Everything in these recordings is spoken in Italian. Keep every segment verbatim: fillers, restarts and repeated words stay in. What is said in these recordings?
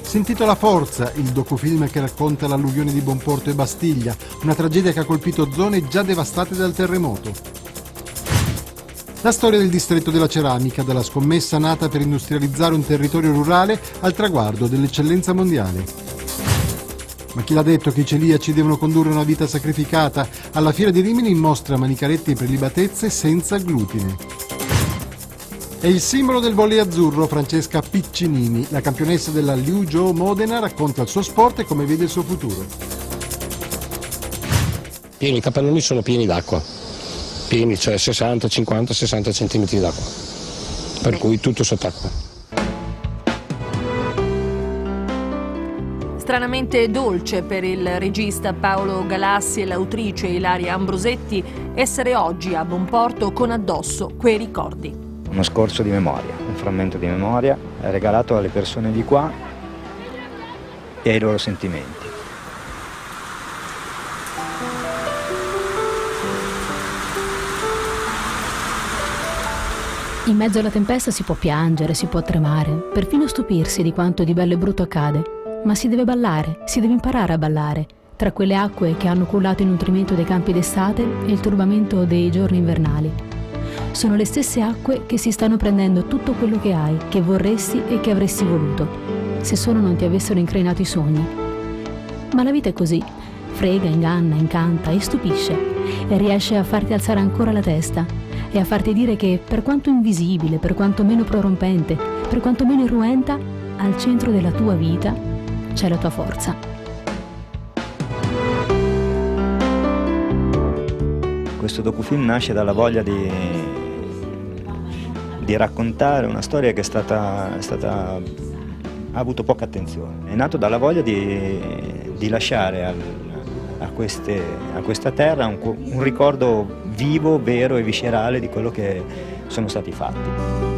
Si intitola Forza, il docufilm che racconta l'alluvione di Bomporto e Bastiglia, una tragedia che ha colpito zone già devastate dal terremoto. La storia del distretto della ceramica, dalla scommessa nata per industrializzare un territorio rurale al traguardo dell'eccellenza mondiale. Ma chi l'ha detto che i celiaci devono condurre una vita sacrificata? Alla Fiera di Rimini mostra manicaretti e prelibatezze senza glutine. È il simbolo del volley azzurro Francesca Piccinini. La campionessa della Liuzhou Modena racconta il suo sport e come vede il suo futuro. I capannoni sono pieni d'acqua, pieni, cioè sessanta, cinquanta, sessanta centimetri d'acqua, per cui tutto sott'acqua. Stranamente dolce per il regista Paolo Galassi e l'autrice Ilaria Ambrosetti essere oggi a Bomporto con addosso quei ricordi. Uno scorcio di memoria, un frammento di memoria regalato alle persone di qua e ai loro sentimenti. In mezzo alla tempesta si può piangere, si può tremare, perfino stupirsi di quanto di bello e brutto accade, ma si deve ballare, si deve imparare a ballare, tra quelle acque che hanno cullato il nutrimento dei campi d'estate e il turbamento dei giorni invernali. Sono le stesse acque che si stanno prendendo tutto quello che hai, che vorresti e che avresti voluto, se solo non ti avessero increnato i sogni. Ma la vita è così, frega, inganna, incanta e stupisce, e riesce a farti alzare ancora la testa e a farti dire che, per quanto invisibile, per quanto meno prorompente, per quanto meno irruenta, al centro della tua vita c'è la tua forza. Questo docufilm nasce dalla voglia di, di raccontare una storia che è stata, è stata, ha avuto poca attenzione. È nato dalla voglia di, di lasciare al, a, queste, a questa terra un, un ricordo vivo, vero e viscerale di quello che sono stati fatti.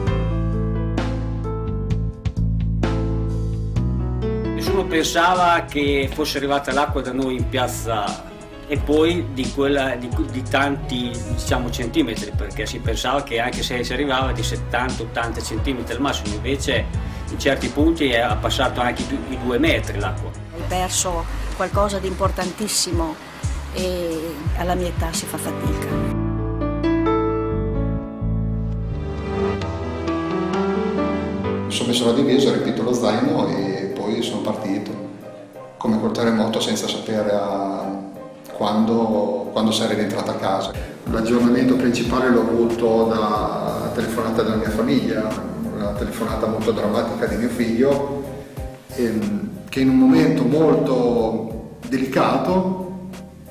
Nessuno pensava che fosse arrivata l'acqua da noi in piazza e poi di, quella, di, di tanti, diciamo, centimetri, perché si pensava che anche se si arrivava di settanta ottanta centimetri al massimo, invece in certi punti è passato anche i due metri l'acqua. Hai perso qualcosa di importantissimo e alla mia età si fa fatica. Mi sono messo la divisa, riempito lo zaino e poi sono partito, come col terremoto, senza sapere a Quando, quando sarei rientrato a casa. L'aggiornamento principale l'ho avuto da telefonata della mia famiglia, una telefonata molto drammatica di mio figlio, ehm, che in un momento molto delicato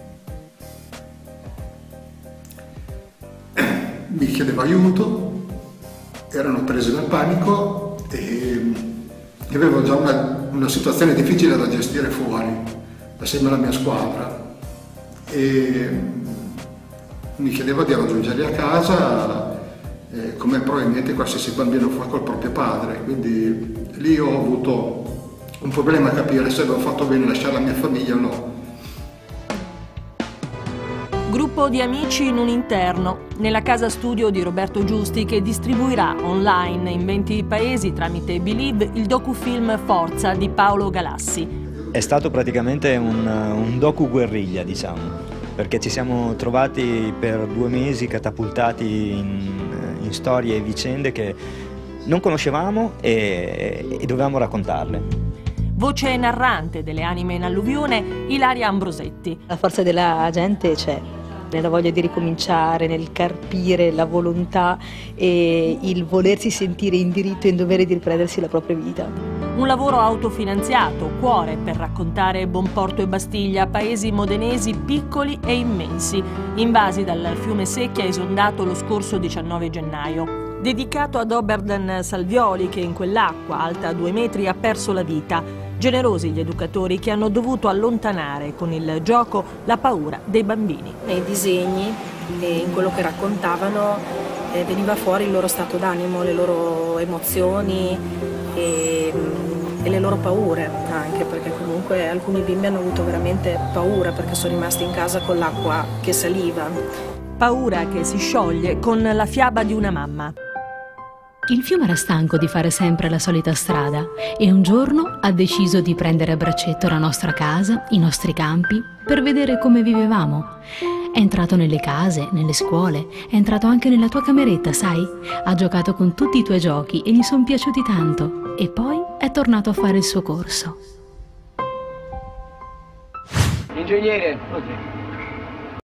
mi chiedeva aiuto, erano presi dal panico e avevo già una, una situazione difficile da gestire fuori, assieme alla mia squadra. E mi chiedeva di raggiungerli a casa eh, come probabilmente qualsiasi bambino fa col proprio padre, quindi lì ho avuto un problema a capire se avevo fatto bene a lasciare la mia famiglia o no. Gruppo di amici in un interno, nella casa studio di Roberto Giusti, che distribuirà online in venti paesi tramite Believe il docufilm Forza di Paolo Galassi. È stato praticamente un, un docu-guerriglia, diciamo, perché ci siamo trovati per due mesi catapultati in, in storie e vicende che non conoscevamo e, e dovevamo raccontarle. Voce narrante delle anime in alluvione, Ilaria Ambrosetti. La forza della gente c'è, nella voglia di ricominciare, nel carpire la volontà e il volersi sentire in diritto e in dovere di riprendersi la propria vita. Un lavoro autofinanziato, cuore per raccontare Bomporto e Bastiglia, paesi modenesi piccoli e immensi, invasi dal fiume Secchia esondato lo scorso diciannove gennaio. Dedicato ad Oberdan Salvioli, che in quell'acqua alta due metri ha perso la vita. Generosi gli educatori che hanno dovuto allontanare con il gioco la paura dei bambini. Nei disegni e in quello che raccontavano eh, veniva fuori il loro stato d'animo, le loro emozioni e, e le loro paure anche, perché comunque alcuni bimbi hanno avuto veramente paura perché sono rimasti in casa con l'acqua che saliva. Paura che si scioglie con la fiaba di una mamma. Il fiume era stanco di fare sempre la solita strada e un giorno ha deciso di prendere a braccetto la nostra casa, i nostri campi, per vedere come vivevamo. È entrato nelle case, nelle scuole, è entrato anche nella tua cameretta, sai? Ha giocato con tutti i tuoi giochi e gli sono piaciuti tanto. E poi è tornato a fare il suo corso. Ingegnere,